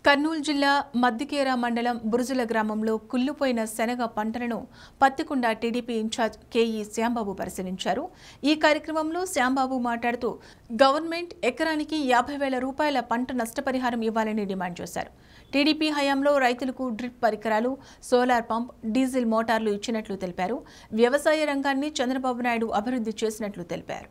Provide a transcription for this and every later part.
కర్నూలు జిల్లా మద్దికేర మండలం బురుజుల గ్రామంలో కుళ్లిపోయిన శనగ పంటలను Pattikonda TDP incharge KE Shyambabu పరిశీలించారు. ఈ కార్యక్రమంలో శ్యాంబాబు మాట్లాడుతూ గవర్నమెంట్ ఎకరానికి 50,000 రూపాయల పంట నష్టపరిహారం ఇవ్వాలని డిమాండ్ చేశారు. టీడీపీ హయాంలో రైతులకు డ్రిప్ పరికరాలు, సోలార్ పంప్, డీజిల్ మోటార్లు ఇచ్చినట్లు తెలిపారు. వ్యవసాయ రంగాన్ని చంద్రబాబు నాయుడు అభివృద్ధి చేసినట్లు తెలిపారు.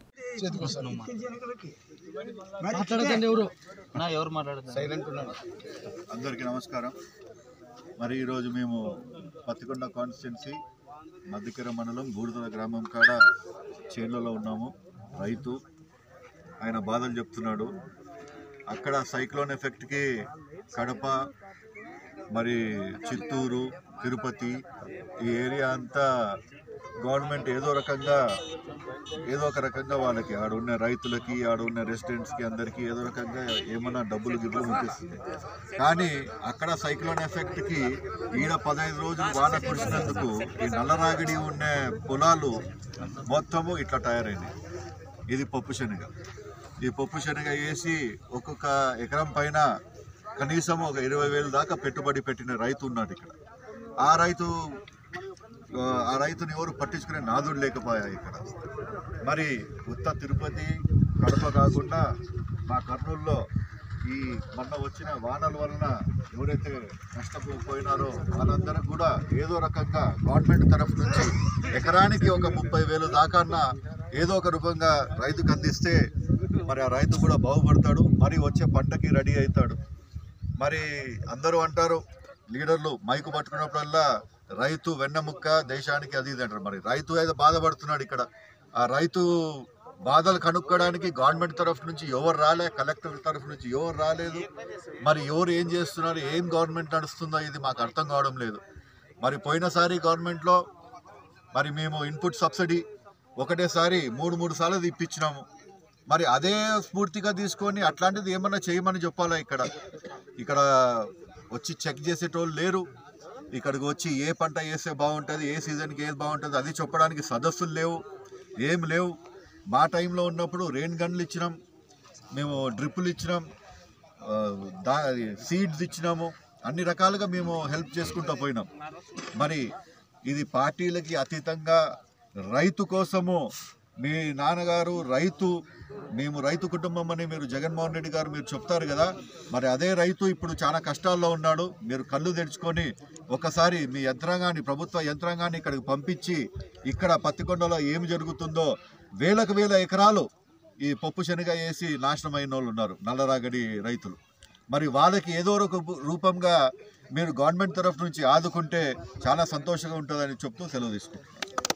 అందరికీ నమస్కారం. మరి ఈరోజు మేము పత్తికొండ కాన్స్టిట్యున్సీ మద్దికేర మండలం బూడిదల గ్రామం కాడ చేన్లలో ఉన్నాము. రైతు ఆయన బాధలు చెప్తున్నాడు. అక్కడ సైక్లోన్ ఎఫెక్ట్కి కడప, మరి చిత్తూరు, తిరుపతి ఈ ఏరియా అంతా గవర్నమెంట్ ఏదో ఒక రకంగా వాళ్ళకి ఆడున్న రైతులకి, ఆడున్న రెసిడెంట్స్కి అందరికీ ఏదో రకంగా ఏమన్నా డబ్బులు ముట్టిస్తుంది. కానీ అక్కడ సైక్లోన్ ఎఫెక్ట్కి ఈడ 15 రోజులు వాన కురిసినందుకు ఈ నల్లరాగిడి ఉన్న పొలాలు మొత్తము ఇట్లా తయారైనాయి. ఇది పప్పు శనగ. ఈ పప్పు శనగ వేసి ఒక్కొక్క ఎకరం పైన కనీసం ఒక 20,000 దాకా పెట్టుబడి పెట్టిన రైతు ఉన్నాడు ఇక్కడ. ఆ రైతుని ఎవరు పట్టించుకునే నాదుడు లేకపోయా ఇక్కడ. మరి ఉత్త తిరుపతి, కడప కాకుండా మా కర్నూలులో ఈ మొన్న వచ్చిన వానల వలన ఎవరైతే నష్టపోయినారో వాళ్ళందరూ కూడా ఏదో రకంగా గవర్నమెంట్ తరఫు నుంచి ఎకరానికి ఒక 30,000 దాకా ఏదో ఒక రూపంగా రైతుకు అందిస్తే మరి ఆ రైతు కూడా బాగుపడతాడు, మరి వచ్చే పంటకి రెడీ అవుతాడు. మరి అందరూ అంటారు లీడర్లు మైకు పట్టుకున్నప్పుడల్లా రైతు వెన్నముక్క దేశానికి అది ఇది అంటారు. మరి రైతు అయితే బాధపడుతున్నాడు ఇక్కడ. ఆ రైతు బాధలు కనుక్కోవడానికి గవర్నమెంట్ తరఫు నుంచి ఎవరు రాలే, కలెక్టర్ తరఫు నుంచి ఎవరు రాలేదు. మరి ఎవరు ఏం చేస్తున్నారు, ఏం గవర్నమెంట్ నడుస్తుందో ఇది మాకు అర్థం కావడం లేదు. మరి పోయినసారి గవర్నమెంట్లో మరి మేము ఇన్పుట్ సబ్సిడీ ఒకటేసారి 3 సార్లు ఇప్పించినాము. మరి అదే స్ఫూర్తిగా తీసుకొని అట్లాంటిది ఏమన్నా చేయమని చెప్పాలా. ఇక్కడ వచ్చి చెక్ చేసేటోళ్ళు లేరు. ఇక్కడికి వచ్చి ఏ పంట వేస్తే బాగుంటుంది, ఏ సీజన్కి ఏది బాగుంటుంది అది చెప్పడానికి సదస్సులు లేవు, ఏం లేవు. మా టైంలో ఉన్నప్పుడు రెయిన్ గన్లు ఇచ్చినాం, మేము డ్రిప్పులు ఇచ్చినాం, సీడ్స్ ఇచ్చినాము, అన్ని రకాలుగా మేము హెల్ప్ చేసుకుంటూ పోయినాం. మరి ఇది పార్టీలకి అతీతంగా రైతు కోసము మీ నాన్నగారు రైతు, మేము రైతు కుటుంబం అని మీరు జగన్మోహన్ రెడ్డి గారు మీరు చెప్తారు కదా. మరి అదే రైతు ఇప్పుడు చాలా కష్టాల్లో ఉన్నాడు. మీరు కళ్ళు తెరుచుకొని ఒకసారి మీ యంత్రాంగాన్ని, ప్రభుత్వ యంత్రాంగాన్ని ఇక్కడికి పంపించి ఇక్కడ పత్తికొండలో ఏమి జరుగుతుందో, వేలకు వేల ఎకరాలు ఈ పప్పు శనగ వేసి నాశనం అయిన వాళ్ళు ఉన్నారు, నల్లరాగడి రైతులు. మరి వాళ్ళకి ఏదో ఒక రూపంగా మీరు గవర్నమెంట్ తరఫు నుంచి ఆదుకుంటే చాలా సంతోషంగా ఉంటుందని చెప్తూ సెలవు తీసుకుంటున్నాను.